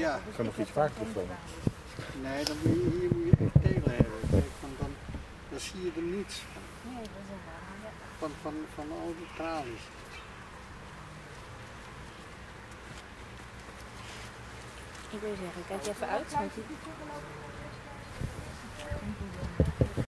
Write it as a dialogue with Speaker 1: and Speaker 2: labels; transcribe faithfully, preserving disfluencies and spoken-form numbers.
Speaker 1: Ja.
Speaker 2: Ik kan nog iets vaker terugkomen.
Speaker 1: Nee, dan moet je, hier moet je echt telen hebben. Kijk, van dan, dan zie je er niets van.
Speaker 3: Nee, dat is een waar. Ja.
Speaker 1: Van, van, van al die tralies.
Speaker 3: Ik wil zeggen, kijk even uit. Want die...